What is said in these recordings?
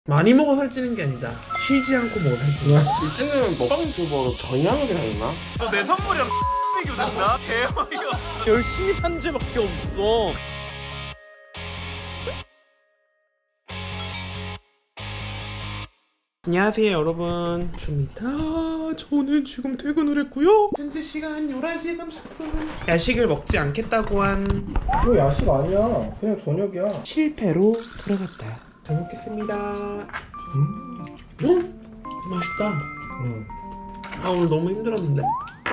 많이 먹어 살찌는 게 아니다. 쉬지 않고 먹어 살찌는 거야. 이제는 먹방 유튜버로 전향을 해야 되나? 내 선물이랑 비교된다? 대박이야. 열심히 산 죄밖에 없어. 안녕하세요 여러분, 주입니다. 저는 지금 퇴근을 했고요. 현재 시간 11시 30분. 야식을 먹지 않겠다고 한 이거 야식 아니야. 그냥 저녁이야. 실패로 돌아갔다. 잘 먹겠습니다. 맛있다. 아 오늘 너무 힘들었는데.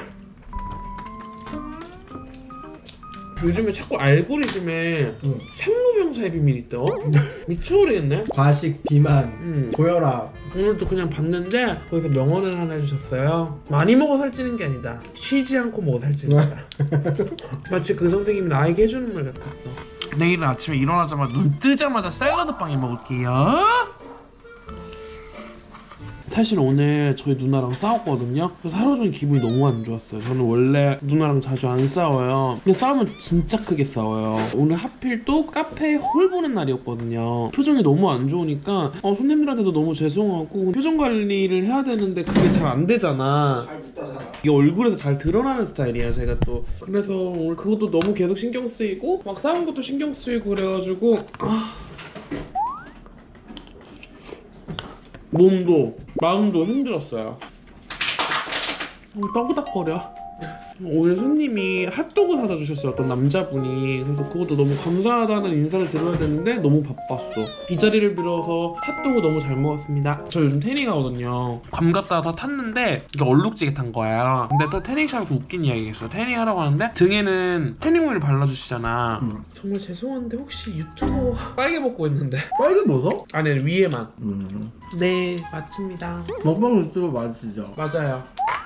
요즘에 자꾸 알고리즘에 생로병사의 비밀이 떠. 미쳐버리겠네. 과식, 비만, 고혈압. 오늘도 그냥 봤는데 거기서 명언을 하나 해주셨어요. 많이 먹어 살찌는 게 아니다. 쉬지 않고 먹어 살찌는 거다. 마치 그 선생님이 나에게 해주는 말 같았어. 내일은 아침에 일어나자마자 눈 뜨자마자 샐러드 빵에 먹을게요. 사실 오늘 저희 누나랑 싸웠거든요. 그래서 하루 종일 기분이 너무 안 좋았어요. 저는 원래 누나랑 자주 안 싸워요. 근데 싸우면 진짜 크게 싸워요. 오늘 하필 또 카페에 홀 보는 날이었거든요. 표정이 너무 안 좋으니까 손님들한테도 너무 죄송하고 표정 관리를 해야 되는데 그게 잘 안 되잖아. 잘 못 따잖아. 이게 얼굴에서 잘 드러나는 스타일이에요 제가 또. 그래서 오늘 그것도 너무 계속 신경 쓰이고 막 싸운 것도 신경 쓰이고 그래가지고 몸도 마음도 힘들었어요. 떠그닥거려. 오늘 손님이 핫도그 사다 주셨어요. 어떤 남자분이. 그래서 그것도 너무 감사하다는 인사를 드려야 되는데 너무 바빴어. 이 자리를 빌어서 핫도그 너무 잘 먹었습니다. 저 요즘 태닝하거든요. 괌 갔다가 다 탔는데 이게 얼룩지게 탄 거야. 근데 또 태닝샵에서 웃긴 이야기가 있어. 태닝하라고 하는데 등에는 태닝 오일 발라주시잖아. 정말 죄송한데 혹시 유튜버 빨개 먹고 있는데 빨개 벗어? 아니 위에만. 네 맞습니다. 먹방 유튜버 맞으시죠? 맞아요.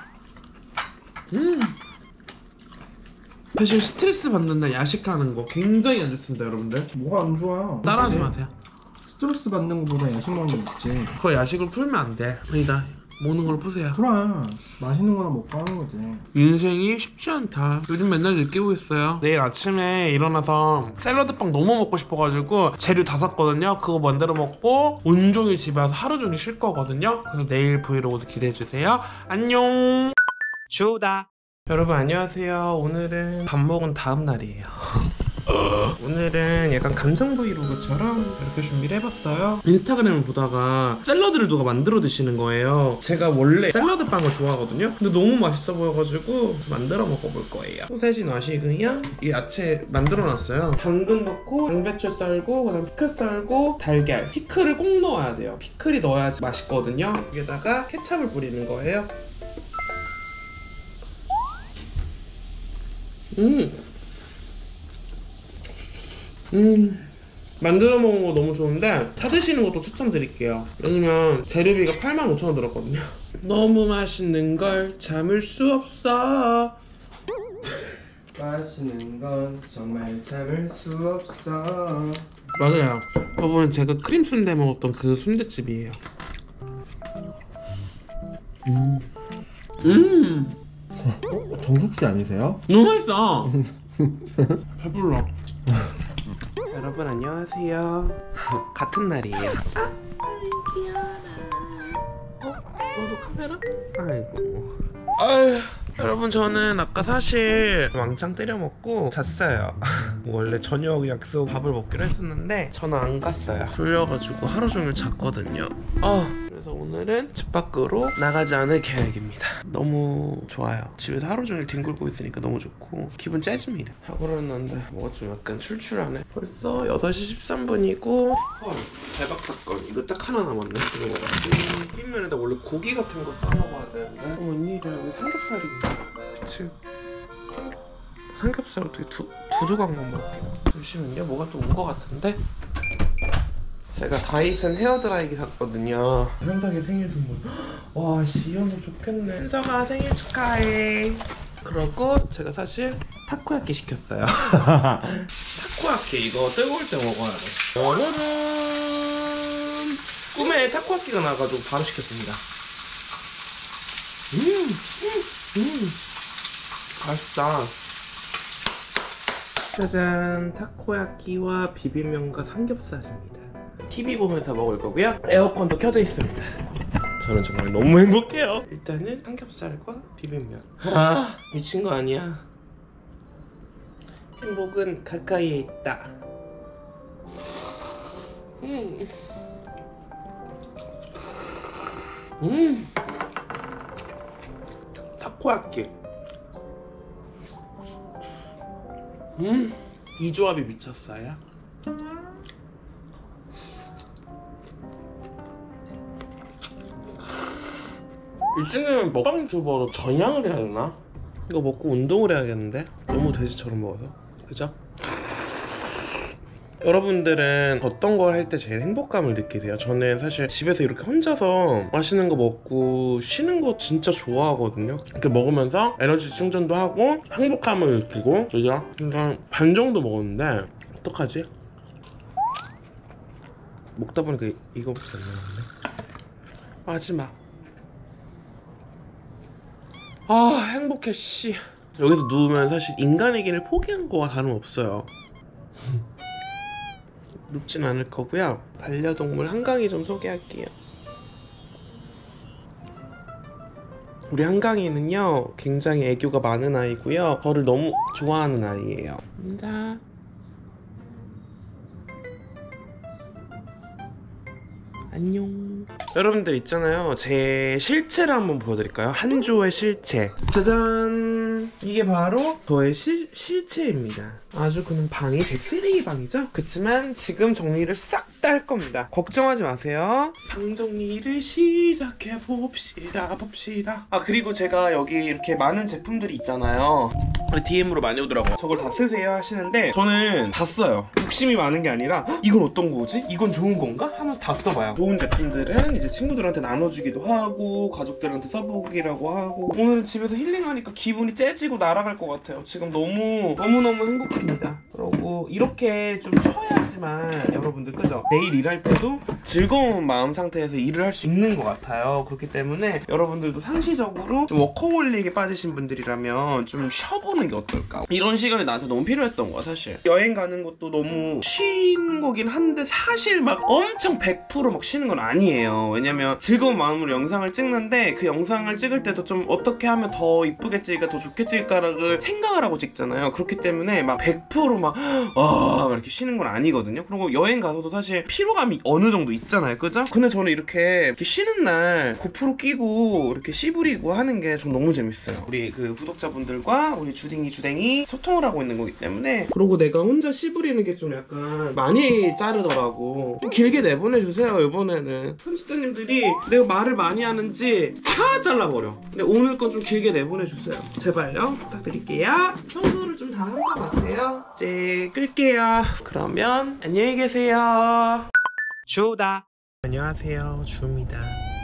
사실 스트레스 받는 날 야식하는 거 굉장히 안 좋습니다 여러분들. 뭐가 안 좋아? 따라하지 마세요. 스트레스 받는 것보다 야식 먹는 게 낫지. 그거 야식을 풀면 안 돼. 아니다, 먹는 걸 푸세요. 그래, 맛있는 거나 먹고 하는 거지. 인생이 쉽지 않다. 요즘 맨날 느끼고 있어요. 내일 아침에 일어나서 샐러드빵 너무 먹고 싶어가지고 재료 다 샀거든요. 그거 만들어 먹고 온종일 집에 와서 하루 종일 쉴 거거든요. 그래서 내일 브이로그도 기대해주세요. 안녕. 주다. 여러분 안녕하세요. 오늘은 밥 먹은 다음 날이에요. 오늘은 약간 감성 브이로그처럼 이렇게 준비를 해봤어요. 인스타그램을 보다가 샐러드를 누가 만들어 드시는 거예요. 제가 원래 샐러드 빵을 좋아하거든요. 근데 너무 맛있어 보여가지고 만들어 먹어볼 거예요. 소세지 넣으시고요. 이 야채 만들어 놨어요. 당근 넣고 양배추 썰고 그다음 피클 썰고 달걀. 피클을 꼭 넣어야 돼요. 피클이 넣어야지 맛있거든요. 여기다가 케찹을 뿌리는 거예요. 만들어 먹은 거 너무 좋은데 사 드시는 것도 추천드릴게요. 왜냐면 재료비가 85,000원 들었거든요. 너무 맛있는 걸 참을 수 없어. 맛있는 건 정말 참을 수 없어. 맞아요. 저번에 제가 크림 순대 먹었던 그 순대집이에요. 정숙지 아니세요? 너무 맛있어. 배불러. 여러분 안녕하세요. 같은 날이에요. 너도 카메라? 아이고. 아유. 여러분 저는 아까 사실 왕창 때려 먹고 잤어요. 원래 저녁 약속 밥을 먹기로 했었는데 저는 안 갔어요. 졸려가지고 하루 종일 잤거든요. 그래서 오늘은 집 밖으로 나가지 않을 계획입니다. 너무 좋아요. 집에서 하루 종일 뒹굴고 있으니까 너무 좋고 기분 째집니다. 사고를 했는데 뭐가 좀 약간 출출하네. 벌써 6시 13분이고 헐 대박 사건. 이거 딱 하나 남았네. 이거 뭐지? 빈면에다 원래 고기 같은 거 싸먹어야 되는데 웬일이야. 왜 삼겹살이 그치? 삼겹살 어떻게 두 조각만 먹을게요. 잠시만요. 뭐가 또 온 거 같은데? 제가 다이슨 헤어드라이기 샀거든요. 현석이 생일 선물. 와 씨 현석 좋겠네. 현석아 생일 축하해. 그러고 제가 사실 타코야끼 시켰어요. 타코야끼 이거 뜨거울 때 먹어야 돼. 오늘은 꿈에 타코야끼가 나와가지고 바로 시켰습니다. 맛있다. 짜잔, 타코야끼와 비빔면과 삼겹살입니다. TV 보면서 먹을 거고요. 에어컨도 켜져 있습니다. 저는 정말 너무 행복해요. 일단은 삼겹살과 비빔면. 아, 미친 거 아니야. 행복은 가까이에 있다. 타코야끼. 이 조합이 미쳤어요. 일찍은 먹방 유튜버로 전향을 해야 되나? 이거 먹고 운동을 해야겠는데? 너무 돼지처럼 먹어서. 그죠? 여러분들은 어떤 걸 할 때 제일 행복감을 느끼세요? 저는 사실 집에서 이렇게 혼자서 맛있는 거 먹고 쉬는 거 진짜 좋아하거든요. 이렇게 먹으면서 에너지 충전도 하고 행복감을 느끼고. 그죠? 그러니까 반 정도 먹었는데 어떡하지? 먹다 보니까 이거밖에 안 나왔네. 마지막. 아, 행복해 씨. 여기서 누우면 사실 인간의 길을 포기한 거와 다름없어요. 눕진 않을 거고요. 반려동물 한강이 좀 소개할게요. 우리 한강이는요 굉장히 애교가 많은 아이고요, 저를 너무 좋아하는 아이예요. 감사합니다. 안녕. 여러분들 있잖아요, 제 실체를 한번 보여드릴까요? 한조의 실체. 짜잔! 이게 바로 저의 실체입니다. 아주 그냥 방이 제 쓰레기 방이죠? 그치만 지금 정리를 싹 다 할 겁니다. 걱정하지 마세요. 방 정리를 시작해 봅시다. 아, 그리고 제가 여기 이렇게 많은 제품들이 있잖아요. 우리 DM으로 많이 오더라고요. 저걸 다 쓰세요 하시는데 저는 다 써요. 욕심이 많은 게 아니라 이건 어떤 거지? 이건 좋은 건가? 하면서 다 써봐요. 좋은 제품들은 이제 친구들한테 나눠주기도 하고 가족들한테 써보기라고 하고. 오늘은 집에서 힐링하니까 기분이 째지고 날아갈 것 같아요. 지금 너무너무 행복합니다. 그리고 이렇게 좀 쉬어야지만 여러분들, 그죠? 내일 일할 때도 즐거운 마음 상태에서 일을 할 수 있는 것 같아요. 그렇기 때문에 여러분들도 상시적으로 좀 워커홀릭에 빠지신 분들이라면 좀 쉬어보는 게 어떨까? 이런 시간이 나한테 너무 필요했던 거야 사실. 여행 가는 것도 너무 쉬는 거긴 한데 사실 막 엄청 100% 쉬는 건 아니에요. 왜냐면 즐거운 마음으로 영상을 찍는데 그 영상을 찍을 때도 좀 어떻게 하면 더 이쁘게 찍을까, 더 좋게 찍을까를 생각을 하고 찍잖아요. 그렇기 때문에 막 100% 막 이렇게 쉬는 건 아니거든요. 그리고 여행 가서도 사실 피로감이 어느 정도 있잖아요, 그죠? 근데 저는 이렇게 쉬는 날 고프로 끼고 이렇게 씨부리고 하는 게 전 너무 재밌어요. 우리 그 구독자분들과 우리 주댕이 소통을 하고 있는 거기 때문에. 그리고 내가 혼자 씨부리는 게 좀 약간 많이 자르더라고. 좀 길게 내보내주세요. 이번에는 편집자님들이 내가 말을 많이 하는지 다 잘라버려. 근데 오늘 건 좀 길게 내보내주세요. 제발요, 부탁드릴게요. 청소를 좀 다 한 것 같아요. 이제 끌게요. 그러면 안녕히 계세요. 주다. 안녕하세요, 주입니다.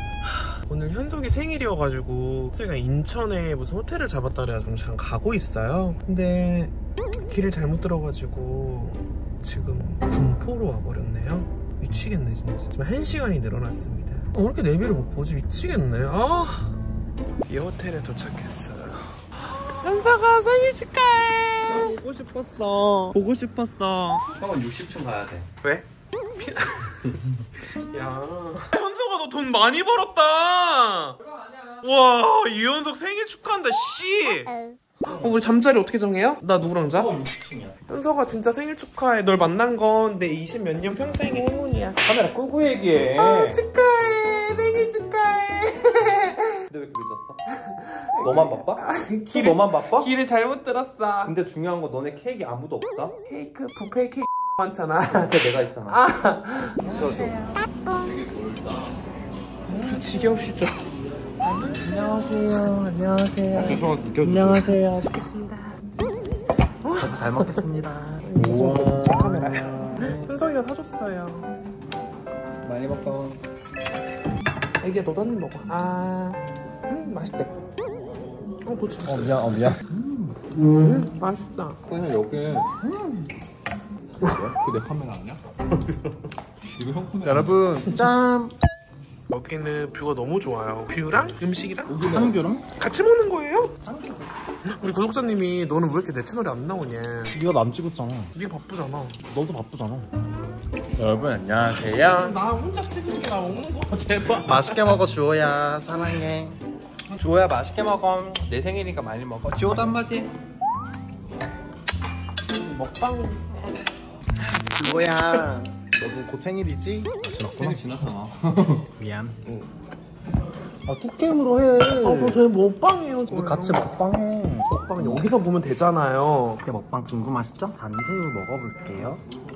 오늘 현석이 생일이어가지고 제가 인천에 무슨 호텔을 잡았다 그래가지고 잠깐 가고 있어요. 근데 길을 잘못 들어가지고 지금 군포로 와버렸네요. 미치겠네 진짜. 지금 1시간이 늘어났습니다. 왜 이렇게 내비를 못 보지? 미치겠네. 이 호텔에 도착했어요. 현석아, 생일 축하해. 보고 싶었어. 형은 60층 가야 돼. 왜? 야, 현석아 너 돈 많이 벌었다. 와, 이현석 생일 축하한다 씨. 우리 잠자리 어떻게 정해요? 나 누구랑 자? 60층이야. 현석아 진짜 생일 축하해. 널 만난 건 내 20 몇 년 평생의 행운이야. 카메라 끄고 얘기해. 축하해, 생일 축하해. 근데 왜 이렇게 늦었어? 너만 바빠? 너만 바빠? 길을 잘못 들었어. 근데 중요한 거 너네 케이크 아무도 없다? 케이크, 뷔페 케이크 많잖아. 그때 내가 있잖아. 지겨우시죠? 안녕하세요. 죄송합니다. 안녕하세요. 먹겠습니다. 저도 잘 먹겠습니다. 죄송합니다. 제 카메라야. 현석이가 사줬어요. 많이 먹어. 애기야, 너도 한 입 먹어. 맛있대. 그치. 미안. 맛있다. 그냥 여기. 그내 카메라 아니야? 이거 형 카메라. 여러분. 짠. 여기는 뷰가 너무 좋아요. 뷰랑 음식이랑 쌍뷰랑? 같이 먹는 거예요? 우리 구독자님이 너는 왜 이렇게 내 채널에 안 나오냐. 네가 남 찍었잖아. 네가 바쁘잖아. 너도 바쁘잖아. 여러분 안녕하세요. 나 혼자 찍는 게 나 먹는 거 제발. 맛있게 먹어 주호야. 사랑해. 주호야 맛있게 먹어. 내 생일이니까 많이 먹어. 지호도 한마디. 먹방. 주호야. 너도 곧 생일이지? 지났구나. 지났잖아. 미안. 아 톡게임으로 해. 저희 먹방이에요. 우리 같이 먹방해. 먹방 여기서 보면 되잖아요. 이렇게 먹방 궁금하시죠? 반새우 먹어볼게요.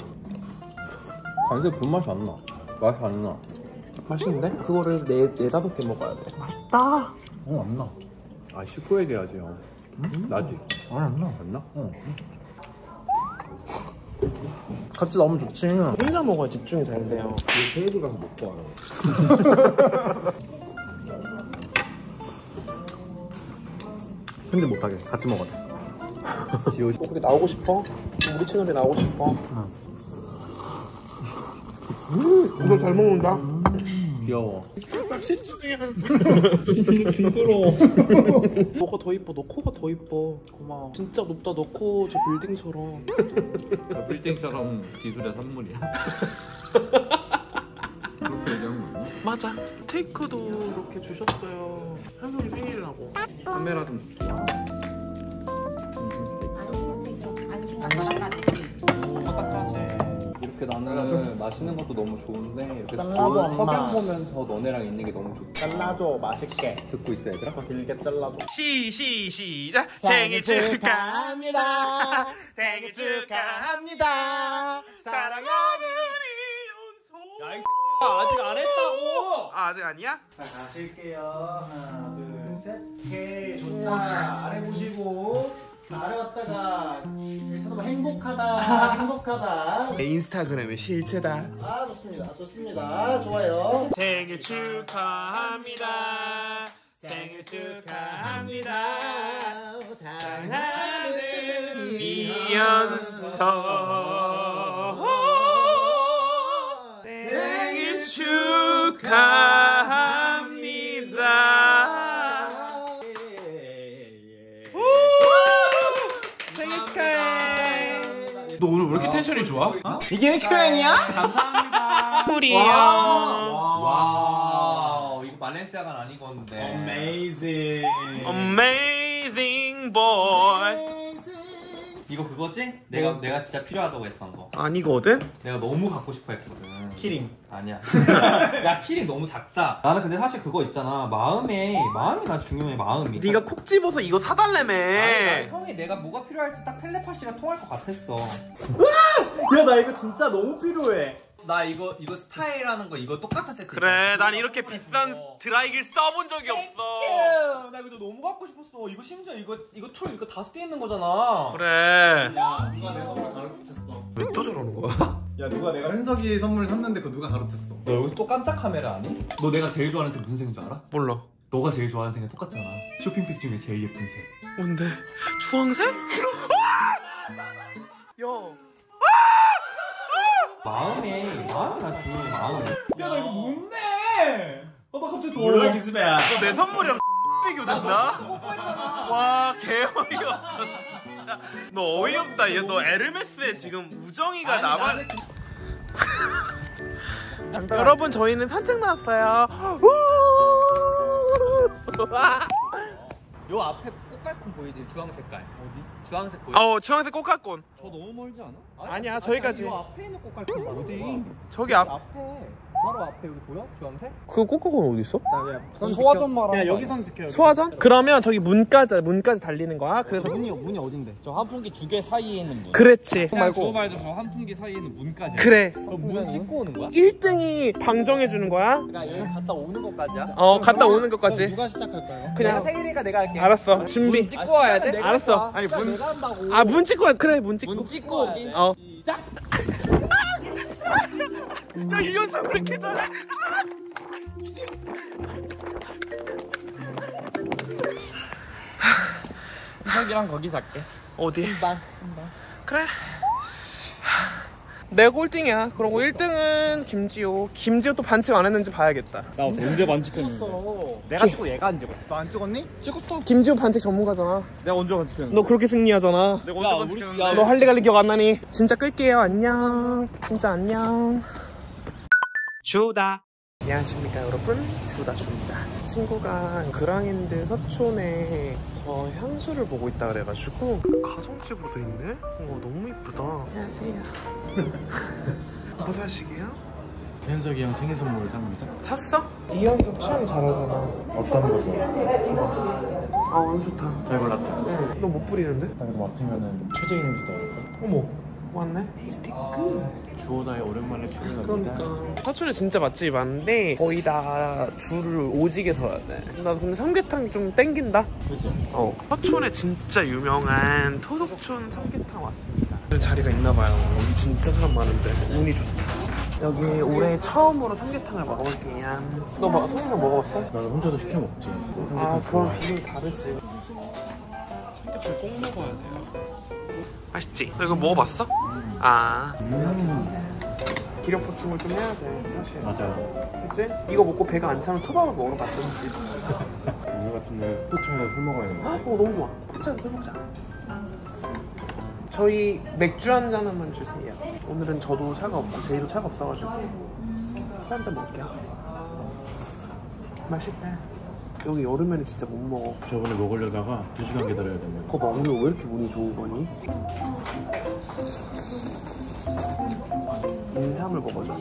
간새 본맛이 안 나. 맛이 안 나. 맛있는데? 그거를 네다섯 개 먹어야 돼. 맛있다. 안 나. 아 씹고 얘기하지 형. 나지? 아니 안 나. 안 나? 같이 나오면 좋지. 혼자 먹어야 집중이 잘 돼요. 테이블 가서 먹고 와요. 편집 못하게 같이 먹어야 돼. 지호 거기 나오고 싶어? 우리 채널에 나오고 싶어? 이거 잘 먹는다. 귀여워. 너가 더 이뻐. 너 코가 더 이뻐. 고마워. 진짜 높다. 너 코 저 빌딩처럼. 빌딩처럼 기술의 산물이야. 그렇게 얘기한 거야? 맞아. 테이크도 이렇게 주셨어요. 현석이 생일이라고. 카메라 좀 줄게요. 바닥까지. 이렇게 나는 마시는 것도 너무 좋은데 이렇게 잘라줘, 좋은 엄마. 석양 보면서 너네랑 있는 게 너무 좋다. 잘라줘 맛있게. 듣고 있어 얘들아? 길게 잘라줘. 시작. 생일 축하합니다. 생일 축하합니다. 사랑하는 이윤소. 야, 이 아직 안 했다고! 아직 아니야? 자 가실게요. 하나 둘 셋. 오케이 좋다. 아래 보시고 자, 아래 왔다가 쳐다봐. 행복하다. 행복하다. 내 인스타그램의 실체다. 아 좋습니다. 좋습니다. 좋아요. 생일 축하합니다. 생일 축하합니다. 사랑하는 이연서. 생일 축하합니다. 생일 축하해. 너 오늘 왜 이렇게 텐션이 좋아? 이게 큐행이야? 선물이에요. 와우 이거 발렌시아가 아니건데. Amazing. Amazing boy. 이거 그거지? 내가 진짜 필요하다고 했던 거. 아니거든? 내가 너무 갖고 싶어 했거든. 키링. 아니야. 야 키링 너무 작다. 나는 근데 사실 그거 있잖아. 마음이 난 중요해. 마음이. 네가 콕 집어서 이거 사달래며. 아니, 형이 내가 뭐가 필요할지 딱 텔레파시가 통할 것 같았어. 야, 나 이거 진짜 너무 필요해. 나 이거 스타일하는 거 이거 똑같은 세트. 그래, 난 이렇게 비싼 드라이기를 써본 적이 없어. 나 이거 너무 갖고 싶었어. 이거 심지어 이거 툴 이거 5개 있는 거잖아. 그래. 야 누가 내 선물 가로챘어. 왜 또 저러는 거야? 야 누가 내가 현석이 선물 샀는데 그거 누가 가로챘어. 너 여기서 또 깜짝 카메라 아니? 너 내가 제일 좋아하는 색 무슨 색인 줄 알아? 몰라. 너가 제일 좋아하는 색이 똑같잖아. 쇼핑백 중에 제일 예쁜 색. 뭔데? 주황색? 야. 마음이 난 중요해. 마음이. 야, 나 이거 뭔데? 나 갑자기 몰라 기집애야. 너 내 선물이랑 비교된다? 와, 개어이없어 진짜. 너 어이없다. 야, 너 에르메스에 지금 우정이가 나만. 여러분, 저희는 산책 나왔어요. 요 앞에 꽃갈콘 보이지? 주황 색깔. 어디? 주황색 보여? 주황색 꽃갈콘. 저 너무 멀지 않아? 아니야, 저기까지. 요 앞에 있는 꽃갈콘 어디? 저기 앞. 앞에. 바로 앞에 여기 보여? 주황색? 그 꽃갈콘 어디 있어? 선 소화전 말하는 야 거 여기 선 지켜. 소화전? 그러면 저기 문까지 달리는 거야. 그래서 문이 어딘데? 저 환풍기 2개 사이에 있는 문. 그렇지. 주호 말도 저 환풍기 사이에 있는 문까지. 그래. 그럼 문 찍고 오는 거야? 1등이 방정해 주는 거야. 그러니까 여기 갔다 오는 것까지야? 갔다 오는 것까지. 누가 시작할까요? 그냥 생일이니까 내가 할게. 알았어. 준비. 찍고 와야 돼? 알았어. 아니 문 내가 한다고. 문 찍고 와. 그래, 문 찍고. 문 찍고 오기. 시작. 야, 이현석 왜 이렇게 잘해? 희석이랑 거기서 할게. 어디? 그래. 내 꼴등이야. 그러고 1등은 김지호. 김지호 또 반칙 안 했는지 봐야겠다. 나 언제 반칙했는데? 찍었어. 내가 찍고 얘가 안 찍었어. 너 안 찍었니? 찍었어. 김지호 반칙 전문가잖아. 내가 언제 반칙했는데? 너 그렇게 승리하잖아. 내가 언제 반칙했는데? 너 할리갈리 기억 안 나니? 진짜 끌게요. 안녕. 진짜 안녕. 주다. 안녕하십니까 여러분, 주다주입니다. 친구가 그랑핸드 서촌에 향수를 보고 있다 그래가지고 가성집으로 돼 있네? 너무 이쁘다. 안녕하세요. 뭐 사시게요? 현석이 형 생일 선물을 삽니다. 샀어? 이현석 취향 잘하잖아. 어떤 거 좋아? 아 완전 좋다. 잘 골랐다. 응. 너 못 뿌리는데? 나 그래도 맡으면은 최적인 냄새 나올까? 어머 왔네? 테이스티 굿. 주호다에 오랜만에 출연합니다. 그러니까 사촌에 진짜 맛집이 많은데 거의 다 줄을 오지게 서야 돼. 나 근데 삼계탕이 좀 땡긴다. 그치? 서촌에 진짜 유명한 토속촌 삼계탕 왔습니다. 자리가 있나봐요. 여기 진짜 사람 많은데 운이 좋다. 여기 올해 처음으로 삼계탕을 먹어볼게요. 너 삼계탕 먹어봤어? 나는 혼자도 시켜 먹지. 아 그럼 비율이 다르지. 삼계탕 꼭 먹어야 돼요. 맛있지? 너 이거 먹어봤어? 아 기력 보충을 좀 해야 돼 사실. 맞아. 그치? 이거 먹고 배가 안 차면 초밥을 먹으러 갔던지. 오늘 같은 날 포차에서 술 먹어야 되는 거야. 너무 좋아. 포차에서 술 먹자. 저희 맥주 한 잔 한번 주세요. 오늘은 저도 차가 없고 제이도 차가 없어가지고 술 한 잔 먹을게요. 맛있다. 여기 여름에는 진짜 못 먹어. 저번에 먹으려다가 2시간 기다려야 된다. 거봐 오늘 왜 이렇게 운이 좋은 거니? 인삼을 먹어줘.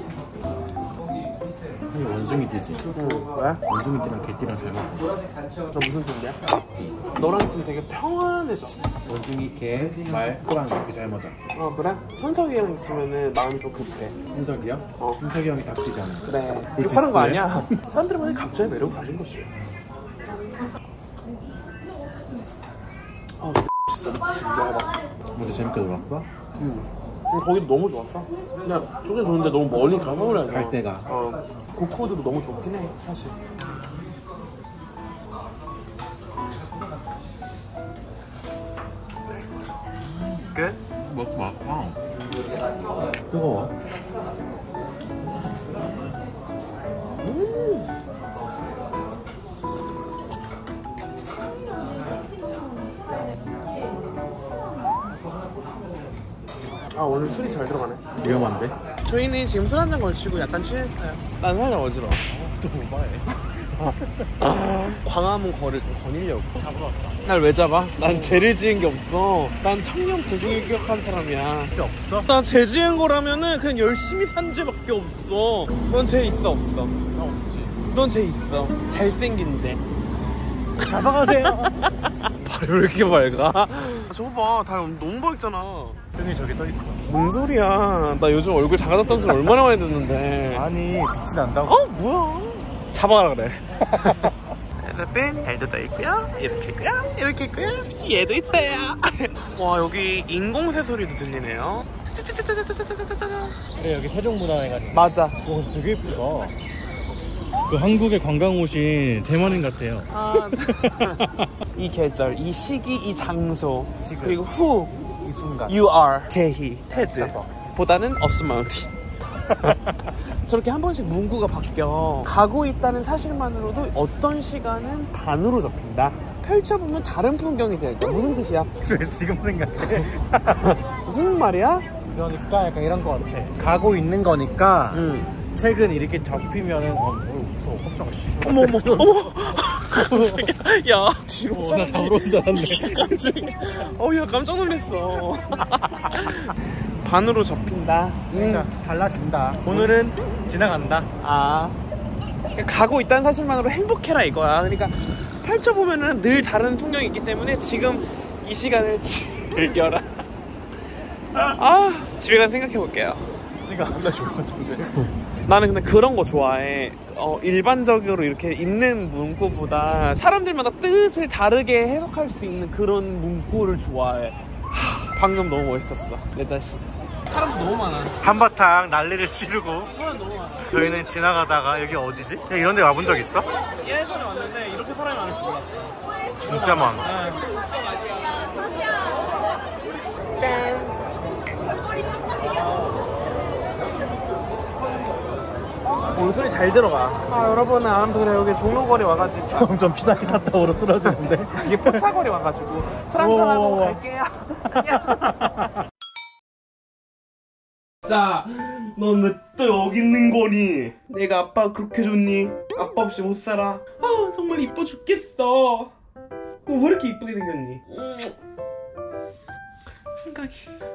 형이 원숭이 띠지? 응. 왜? 원숭이 띠랑 개띠랑 잘 먹어. 너 무슨 소리야? 너랑 있으면 되게 평안해져. 원숭이, 개, 말, 호랑 이렇게 잘 맞아. 그래? 현석이랑 있으면은 마음이 좀 급해. 현석이요? 현석이 형이 닥치잖아. 그래. 이렇게 하는 거 아니야? 사람들만의 각자의 매력을 가진 것이야. 진짜 먹어봐. 어제 재밌게 놀았어? 거기도 너무 좋았어. 그냥 좋긴 좋은데 너무 멀리 가서 그래. 갈 때가. 고코드도 너무 좋긴 해 사실. 끝? 먹봐. 뜨거워. 오늘 술이 잘 들어가네. 위험한데? 저희는 지금 술 한잔 걸치고 약간 취했어요. 난 살짝 어지러워. 또 오바해. 광화문 거를 좀 거닐려고. 잡으러 왔다. 날 왜 잡아? 난 죄를 지은 게 없어. 난 청년 불구일격한 사람이야. 진짜 없어? 난 죄 지은 거라면은 그냥 열심히 산 죄밖에 없어. 넌 죄 있어 없어? 나 없지. 넌 죄 있어. 잘생긴 죄. 잡아가세요. 발이 왜 이렇게 밝아? 저거 봐, 달 너무 밝잖아. 형이 저기 떠있어. 뭔 소리야? 나 요즘 얼굴 작아졌다는 소리 얼마나 많이 듣는데. 아니 빛이 난다고. 뭐야? 잡아가라 그래. 여러분, 달도 더 있고요. 이렇게 있고요. 이렇게 있고요. 얘도 있어요. 와, 여기 인공새 소리도 들리네요. 그래 여기 세종문화회관이. 맞아. 와 되게 예쁘다. 그 한국에 관광 오신 대만인 같아요. 이 계절, 이 시기, 이 장소, 지금. 그리고 후, 이 순간. you are, 제희, 테드 스타벅스. 보다는 업스마운틴. 저렇게 한 번씩 문구가 바뀌어. 가고 있다는 사실만으로도 어떤 시간은 반으로 접힌다. 펼쳐보면 다른 풍경이 되어있다. 무슨 뜻이야? 왜 지금 생각해? 무슨 말이야? 그러니까 약간 이런 거 같아. 가고 있는 거니까 책은 이렇게 접히면은 무서워. 깜짝이야. 어머 깜짝이야. 야 뒤로 나 잡으러 온 줄 알았네. 깜짝이야. 야 깜짝 놀랐어. 반으로 접힌다. 그러니까 달라진다. 오늘은 지나간다. 그러니까 가고 있다는 사실만으로 행복해라 이거야. 그러니까 펼쳐보면은 늘 다른 풍경이 있기 때문에 지금 이 시간을 즐겨라. 집에 가서 생각해볼게요. 생각 안 나실 것 같은데. 나는 근데 그런 거 좋아해. 일반적으로 이렇게 있는 문구보다 사람들마다 뜻을 다르게 해석할 수 있는 그런 문구를 좋아해. 방금 너무 멋있었어 내 자신. 사람 너무 많아. 한바탕 난리를 치르고 사람 너무 많아. 저희는 지나가다가 여기 어디지? 야, 이런 데 와본 적 있어? 예전에 왔는데 이렇게 사람이 많을 줄 몰랐어. 진짜 많아. 짠. 오늘 소리 잘 들어가. 아 여러분 아무튼 여기 종로거리 와가지고 좀 비싸게 샀다 오로 쓰러지는데. 이게 포차거리 와가지고 술 한잔하고 갈게요. 안녕. 자, 넌 왜 또 여기 있는 거니? 내가 아빠 그렇게 좋니? 아빠 없이 못 살아. 아 정말 이뻐 죽겠어. 너 왜 이렇게 이쁘게 생겼니? 생각이.